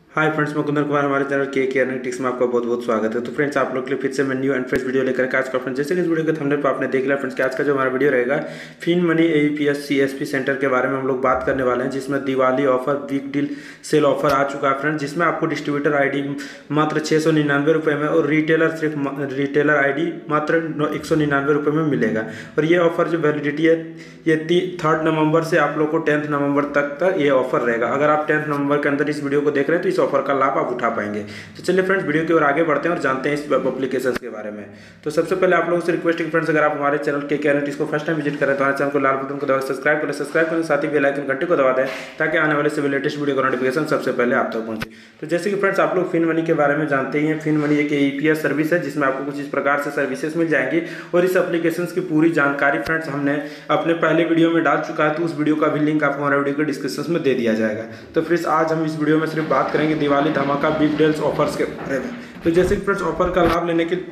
Hi friends, मैं कुंदन कुमार। हमारे channel के एनालिटिक्स में आपका बहुत बहुत स्वागत है। तो फ्रेंड्स, आप लोग के लिए फिर से मैं न्यू एंड फ्रेश वीडियो लेकर के आज का फ्रेंड्स, जैसे कि इस वीडियो के थंबनेल पर आपने देख लिया फ्रेंड्स कि आज का जो हमारा वीडियो रहेगा Fin Money AEPS CSP centre के बारे में हम लोग बात करने वाले हैं, जिसमें Diwali offer big deal sale offer आ चुका है फ्रेंड्स, जिसमें आपको डिस्ट्रीब्यूटर आईडी मात्र 699 रुपये में और रिटेलर आईडी मात्र 199 रुपये में मिलेगा। और ये ऑफर जो वैलिडिटी है ये 3 नवंबर से आप लोग को 10 नवंबर तक ये ऑफर रहेगा। अगर आप 10 नवंबर के अंदर इस वीडियो को देख रहे हैं तो इस ऑफर का लाभ आप उठा पाएंगे। तो चलिए फ्रेंड्स, वीडियो की ओर आगे बढ़ते हैं और जानते हैं इस वेब एप्लीकेशन के बारे में। तो सबसे पहले आप लोगों से रिक्वेस्ट है फ्रेंड्स, अगर आप हमारे चैनल के एनालिटिक्स को फर्स्ट टाइम विजिट करें तो हमारे चैनल को लाल बटन को दबा सब्सक्राइब करें, साथ ही बेल आइकन घंटे को दबा दें ताकि आने वाले सभी लेटेस्ट वीडियो का नोटिफिकेशन सबसे पहले आप तक पहुंचे। तो जैसे कि फ्रेंड्स आप लोग फिन मनी के बारे में जानते ही हैं, फिन मनी एक एईपीएस सर्विस है जिसमें आपको कुछ इस प्रकार से सर्विसेज मिल जाएंगी और इस एप्लीकेशन की पूरी जानकारी फ्रेंड्स हमने अपने पहले वीडियो में डाल चुका है, तो उस वीडियो का भी लिंक आपको हमारे वीडियो के डिस्क्रिप्शन में दे दिया जाएगा। तो फ्रेंड्स आज हम इस वीडियो में सिर्फ बात करेंगे दिवाली धमाका बिग डील्स ऑफर्स के बारे में। तो जैसे कि फ्रेंड्स ऑफर का लाभ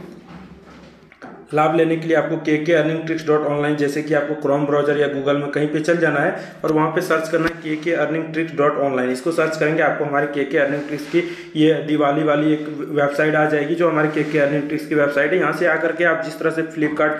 लेने के लिए आपको KKearningtricks.online, जैसे कि आपको क्रोम ब्राउजर या गूगल में कहीं पे चल जाना है और वहाँ पे सर्च करना है KKearningtricks.online। इसको सर्च करेंगे आपको हमारी KK अर्निंग ट्रिक्स की ये दिवाली वाली एक वेबसाइट आ जाएगी, जो हमारी KK अर्निंग ट्रिक्स की वेबसाइट है। यहाँ से आकर के आप जिस तरह से फ्लिपकार्ट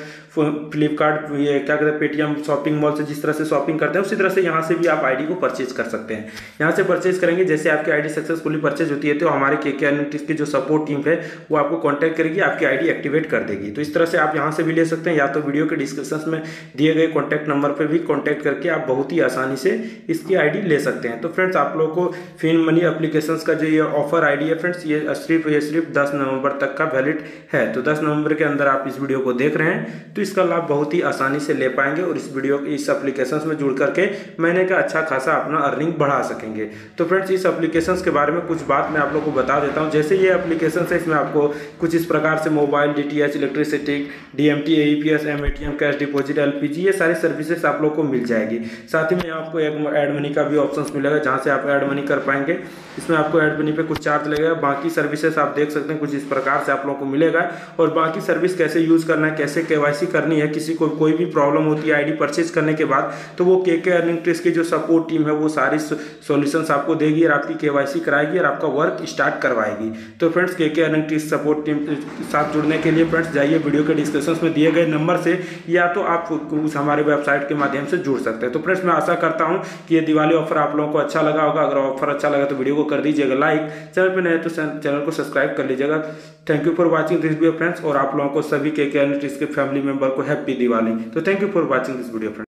ये क्या कहते हैं पेटीएम शॉपिंग मॉल से जिस तरह से शॉपिंग करते हैं उसी तरह से यहाँ से भी आप आईडी को परचेज कर सकते हैं। यहाँ से परचेज करेंगे, जैसे आपकी आईडी सक्सेसफुली परचेज होती है तो हमारी KK अर्निंग ट्रिक्स की जो सपोर्ट टीम है वो आपको कॉन्टैक्ट करेगी, आपकी आईडी एक्टिवेट कर देगी। तो इस तरह से आप यहाँ से भी ले सकते हैं, या तो वीडियो के डिस्क्रिप्शन में दिए गए कॉन्टैक्ट नंबर पर भी कॉन्टैक्ट करके आप बहुत ही आसानी से इसकी आईडी ले सकते हैं। तो फ्रेंड्स आप लोगों को फिन मनी एप्लीकेशन का जो ये ऑफर आईडी है फ्रेंड्स, ये सिर्फ 10 नवंबर तक का वैलिड है। तो 10 नवंबर के अंदर आप इस वीडियो को देख रहे हैं तो इसका लाभ बहुत ही आसानी से ले पाएंगे और इस एप्लीकेशन में जुड़ करके महीने का अच्छा खासा अपना अर्निंग बढ़ा सकेंगे। तो फ्रेंड्स इस एप्लीकेशन के बारे में कुछ बात मैं आप लोगों को बता देता हूं। जैसे ये एप्लीकेशन है, इसमें आपको कुछ इस प्रकार से mobile, DTH, electricity, DMT, AEPS, ATM, cash deposit, LPG, ये सारी सर्विसेज आप लोग को मिल जाएगी। साथ ही में आपको एक ऐड मनी का भी ऑप्शन मिलेगा जहाँ से आप ऐड मनी कर पाएंगे। इसमें आपको ऐड मनी पे कुछ चार्ज लगेगा, बाकी सर्विसेज आप देख सकते हैं कुछ इस प्रकार से आप लोगों को मिलेगा। और बाकी सर्विस कैसे यूज करना है, कैसे KYC करनी है, किसी को कोई भी प्रॉब्लम होती है आईडी परचेज करने के बाद तो वो KK अर्निंग ट्रिक्स की जो सपोर्ट टीम है वो सारी सॉल्यूशंस आपको देगी और आपकी KYC कराएगी और आपका वर्क स्टार्ट करवाएगी। तो friends KK earning tricks support team के साथ जुड़ने के लिए फ्रेंड्स जाइए वीडियो के डिस्क्रिप्शन में दिए गए नंबर से, या तो आप उस हमारे वेबसाइट के माध्यम से जुड़ सकते हैं। तो फ्रेंड्स मैं आशा करता हूँ कि ये दिवाली ऑफर आप लोगों को अच्छा लगा होगा। अगर ऑफर अच्छा लगा तो वीडियो को कर दीजिएगा लाइक, चैनल पर नए तो चैनल को सब्सक्राइब कर लीजिएगा। Thank you for watching this video friends, और आप लोगों को सभी KK अर्निंग ट्रिक्स के फैमिली मेंबर को हैप्पी दिवाली। तो thank you for watching this video friends.